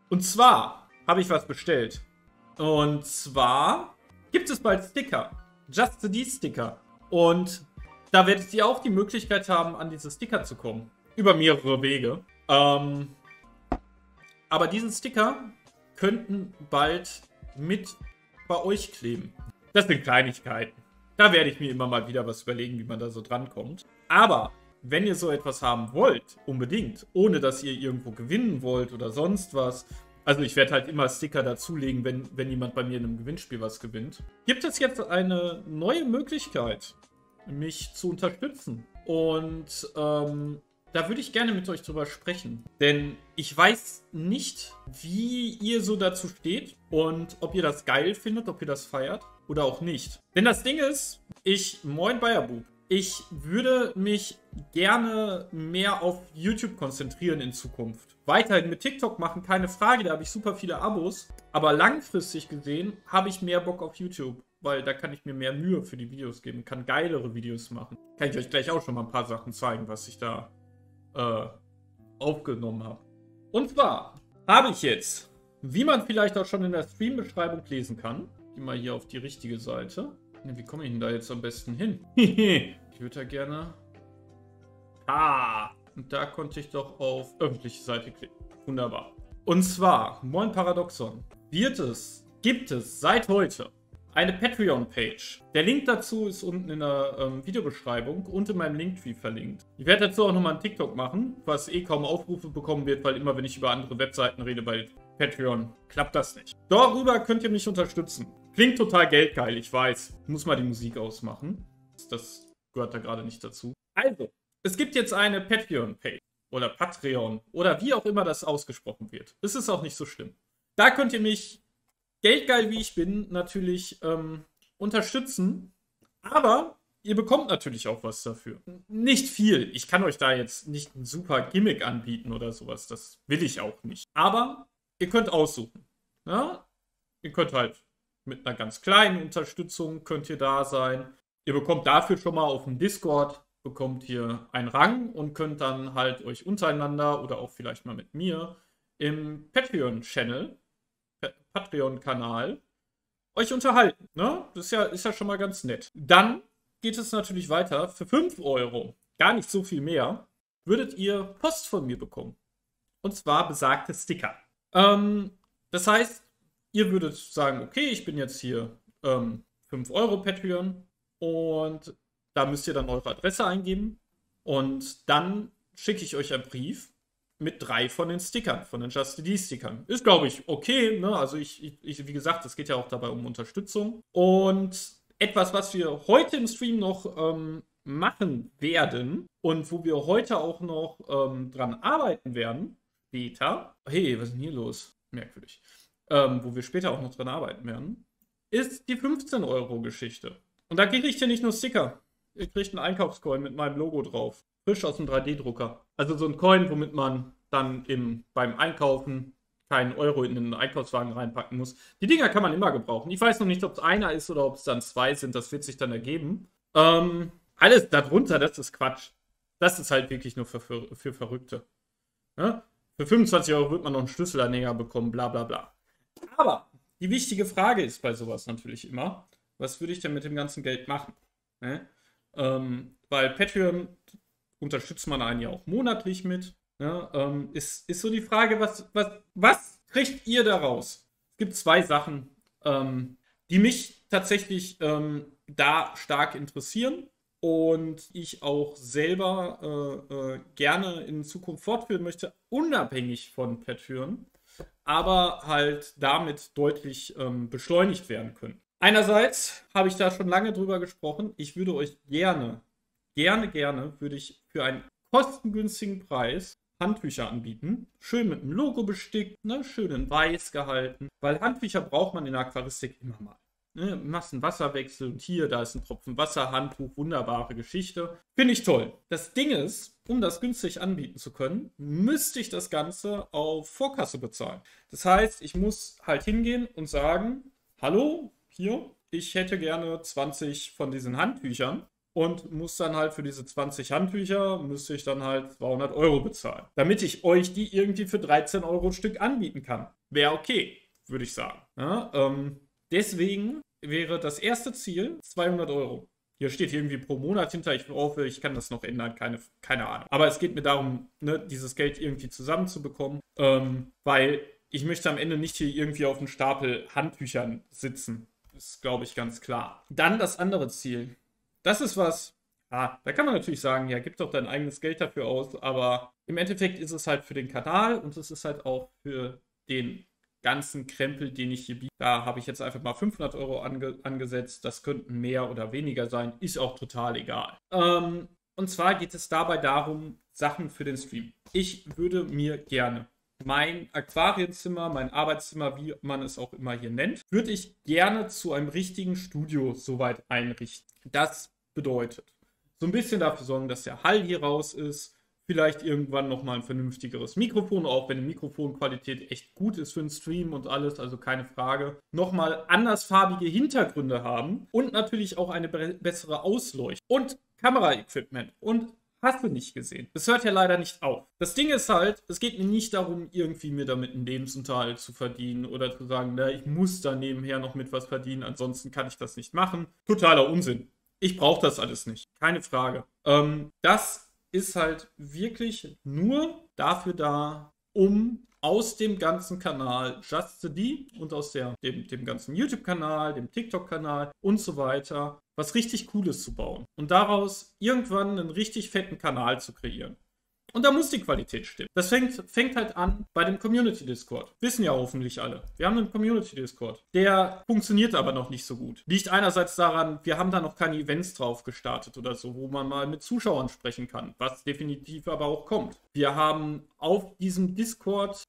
Und zwar habe ich was bestellt. Und zwar gibt es bald Sticker. Just the D-Sticker. Und da werdet ihr auch die Möglichkeit haben, an diese Sticker zu kommen. Über mehrere Wege. Aber diesen Sticker könnten bald mit bei euch kleben. Das sind Kleinigkeiten. Da werde ich mir immer mal wieder was überlegen, wie man da so drankommt. Aber wenn ihr so etwas haben wollt, unbedingt, ohne dass ihr irgendwo gewinnen wollt oder sonst was, also ich werde halt immer Sticker dazulegen, wenn jemand bei mir in einem Gewinnspiel was gewinnt, gibt es jetzt eine neue Möglichkeit, mich zu unterstützen. Und da würde ich gerne mit euch drüber sprechen. Denn ich weiß nicht, wie ihr so dazu steht und ob ihr das geil findet, ob ihr das feiert oder auch nicht. Denn das Ding ist, moin Bayerbub, ich würde mich gerne mehr auf YouTube konzentrieren in Zukunft. Weiterhin mit TikTok machen, keine Frage, da habe ich super viele Abos. Aber langfristig gesehen habe ich mehr Bock auf YouTube, weil da kann ich mir mehr Mühe für die Videos geben, kann geilere Videos machen. Kann ich euch gleich auch schon mal ein paar Sachen zeigen, was ich da aufgenommen habe. Und zwar habe ich jetzt, wie man vielleicht auch schon in der Stream-Beschreibung lesen kann, geh mal hier auf die richtige Seite. Wie komme ich denn da jetzt am besten hin? Ich würde da gerne... Und da konnte ich doch auf öffentliche Seite klicken. Wunderbar. Und zwar, moin Paradoxon, gibt es seit heute eine Patreon-Page. Der Link dazu ist unten in der Videobeschreibung und in meinem Linktree verlinkt. Ich werde dazu auch nochmal ein TikTok machen, was kaum Aufrufe bekommen wird, weil immer, wenn ich über andere Webseiten rede bei Patreon, klappt das nicht. Darüber könnt ihr mich unterstützen. Klingt total geldgeil, ich weiß. Ich muss mal die Musik ausmachen. Das gehört da gerade nicht dazu. Also, es gibt jetzt eine Patreon-Page oder Patreon oder wie auch immer das ausgesprochen wird. Es ist auch nicht so schlimm. Da könnt ihr mich, geldgeil wie ich bin, natürlich unterstützen. Aber ihr bekommt natürlich auch was dafür. Nicht viel. Ich kann euch da jetzt nicht ein super Gimmick anbieten oder sowas. Das will ich auch nicht. Aber ihr könnt aussuchen. Ja? Ihr könnt halt mit einer ganz kleinen Unterstützung könnt ihr da sein. Ihr bekommt dafür schon mal auf dem Discord, bekommt ihr einen Rang und könnt dann halt euch untereinander oder auch vielleicht mal mit mir im Patreon-Channel, Patreon-Kanal, euch unterhalten. Ne? Das ist ja schon mal ganz nett. Dann geht es natürlich weiter. Für 5 Euro, gar nicht so viel mehr, würdet ihr Post von mir bekommen. Und zwar besagte Sticker. Das heißt, ihr würdet sagen, okay, ich bin jetzt hier 5 Euro Patreon und da müsst ihr dann eure Adresse eingeben und dann schicke ich euch einen Brief mit 3 von den Stickern, von den Just the Stickern. Ist, glaube ich, okay. Ne? Also wie gesagt, es geht ja auch dabei um Unterstützung. Und etwas, was wir heute im Stream noch machen werden und wo wir heute auch noch dran arbeiten werden, später. Hey, was ist denn hier los? Merkwürdig. Wo wir später auch noch dran arbeiten werden, ist die 15-Euro-Geschichte. Und da kriege ich ja nicht nur Sticker. Ihr kriegt einen Einkaufscoin mit meinem Logo drauf. Frisch aus dem 3D-Drucker. Also so ein Coin, womit man dann beim Einkaufen keinen Euro in den Einkaufswagen reinpacken muss. Die Dinger kann man immer gebrauchen. Ich weiß noch nicht, ob es einer ist oder ob es dann 2 sind. Das wird sich dann ergeben. Alles darunter, das ist Quatsch. Das ist halt wirklich nur für Verrückte. Ja? Für 25 Euro wird man noch einen Schlüsselanhänger bekommen, bla bla bla. Aber die wichtige Frage ist bei sowas natürlich immer, was würde ich denn mit dem ganzen Geld machen? Ne? Weil Patreon unterstützt man einen ja auch monatlich mit. Ne? Ist so die Frage, was kriegt ihr daraus? Es gibt 2 Sachen, die mich tatsächlich da stark interessieren und ich auch selber gerne in Zukunft fortführen möchte, unabhängig von Patreon, aber halt damit deutlich beschleunigt werden können. Einerseits habe ich da schon lange drüber gesprochen. Ich würde euch gerne würde ich für einen kostengünstigen Preis Handtücher anbieten. Schön mit dem Logo bestickt, ne? Schön in weiß gehalten. Weil Handtücher braucht man in der Aquaristik immer mal. Ne? Machst einen Wasserwechsel und hier, da ist ein Tropfen Wasser, Handtuch, wunderbare Geschichte. Finde ich toll. Das Ding ist, um das günstig anbieten zu können, müsste ich das Ganze auf Vorkasse bezahlen. Das heißt, ich muss halt hingehen und sagen, hallo, hier, ich hätte gerne 20 von diesen Handtüchern. und muss dann halt für diese 20 Handtücher, müsste ich dann halt 200 Euro bezahlen. Damit ich euch die irgendwie für 13 Euro ein Stück anbieten kann. Wäre okay, würde ich sagen. Ja, deswegen wäre das erste Ziel 200 Euro. Hier steht irgendwie pro Monat hinter. Ich hoffe, ich kann das noch ändern. Keine Ahnung. Aber es geht mir darum, ne, dieses Geld irgendwie zusammenzubekommen. Weil ich möchte am Ende nicht hier irgendwie auf einem Stapel Handtüchern sitzen. Das ist, glaube ich, ganz klar. Dann das andere Ziel. Das ist was. Da kann man natürlich sagen, ja, gib doch dein eigenes Geld dafür aus. Aber im Endeffekt ist es halt für den Kanal und es ist halt auch für den ganzen Krempel, den ich hier biete. Da habe ich jetzt einfach mal 500 Euro angesetzt. Das könnten mehr oder weniger sein. Ist auch total egal. Und zwar geht es dabei darum, Sachen für den Stream. Ich würde mir gerne mein Aquarienzimmer, mein Arbeitszimmer, wie man es auch immer hier nennt, würde ich gerne zu einem richtigen Studio soweit einrichten. Das bedeutet, so ein bisschen dafür sorgen, dass der Hall hier raus ist. Vielleicht irgendwann nochmal ein vernünftigeres Mikrofon, auch wenn die Mikrofonqualität echt gut ist für den Stream und alles, also keine Frage. Nochmal andersfarbige Hintergründe haben und natürlich auch eine bessere Ausleuchtung und Kameraequipment und hast du nicht gesehen. Das hört ja leider nicht auf. Das Ding ist halt, es geht mir nicht darum, irgendwie mir damit einen Lebensunterhalt zu verdienen oder zu sagen, na, ich muss da nebenher noch mit was verdienen, ansonsten kann ich das nicht machen. Totaler Unsinn. Ich brauche das alles nicht. Keine Frage. Das ist halt wirklich nur dafür da, um aus dem ganzen Kanal Just the D und aus dem ganzen YouTube-Kanal, dem TikTok-Kanal und so weiter was richtig Cooles zu bauen und daraus irgendwann einen richtig fetten Kanal zu kreieren. Und da muss die Qualität stimmen. Das fängt halt an bei dem Community-Discord. Wissen ja hoffentlich alle. Wir haben einen Community-Discord. Der funktioniert aber noch nicht so gut. Liegt einerseits daran, wir haben da noch keine Events drauf gestartet oder so, wo man mal mit Zuschauern sprechen kann, was definitiv aber auch kommt. Wir haben auf diesem Discord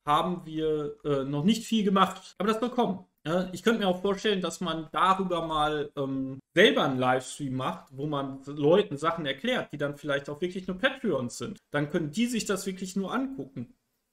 noch nicht viel gemacht, aber das soll kommen. Ich könnte mir auch vorstellen, dass man darüber mal selber einen Livestream macht, wo man Leuten Sachen erklärt, die dann vielleicht auch wirklich nur Patreons sind. Dann können die sich das wirklich nur angucken.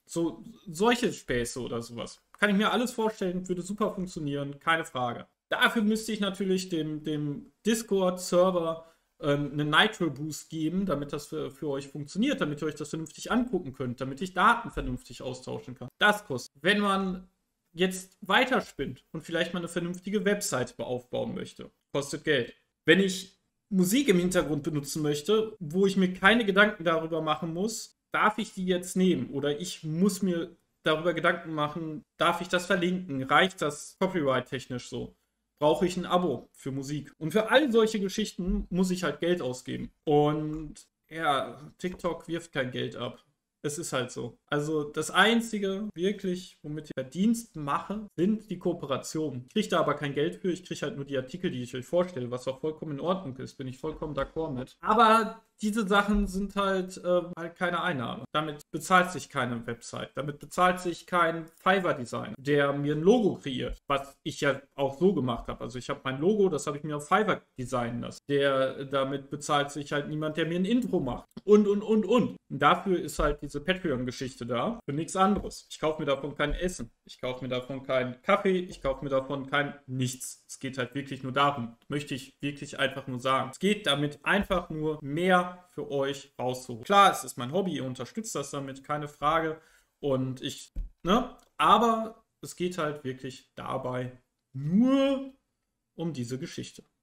Solche Späße oder sowas. Kann ich mir alles vorstellen, würde super funktionieren, keine Frage. Dafür müsste ich natürlich dem Discord-Server einen Nitro-Boost geben, damit das für euch funktioniert, damit ihr euch das vernünftig angucken könnt, damit ich Daten vernünftig austauschen kann. Das kostet. Wenn man jetzt weiterspinnt und vielleicht mal eine vernünftige Website aufbauen möchte, kostet Geld. Wenn ich Musik im Hintergrund benutzen möchte, wo ich mir keine Gedanken darüber machen muss, darf ich die jetzt nehmen? Oder ich muss mir darüber Gedanken machen, darf ich das verlinken? Reicht das copyright-technisch so? Brauche ich ein Abo für Musik? Und für all solche Geschichten muss ich halt Geld ausgeben. Und ja, TikTok wirft kein Geld ab. Es ist halt so. Also das Einzige wirklich, womit ich Verdienst mache, sind die Kooperationen. Ich kriege da aber kein Geld für. Ich kriege halt nur die Artikel, die ich euch vorstelle, was auch vollkommen in Ordnung ist. Bin ich vollkommen d'accord mit. Aber diese Sachen sind halt keine Einnahme. Damit bezahlt sich keine Website. Damit bezahlt sich kein Fiverr-Designer, der mir ein Logo kreiert. Was ich ja auch so gemacht habe. Also ich habe mein Logo, das habe ich mir auf Fiverr designen lassen. Damit bezahlt sich halt niemand, der mir ein Intro macht. Und. Und dafür ist halt diese Patreon-Geschichte da. Für nichts anderes. Ich kaufe mir davon kein Essen. Ich kaufe mir davon keinen Kaffee. Ich kaufe mir davon kein nichts. Es geht halt wirklich nur darum. Möchte ich wirklich einfach nur sagen. Es geht damit einfach nur mehr für euch rauszuholen. Klar, es ist mein Hobby. Ihr unterstützt das damit. Keine Frage. Und aber es geht halt wirklich dabei nur um diese Geschichte.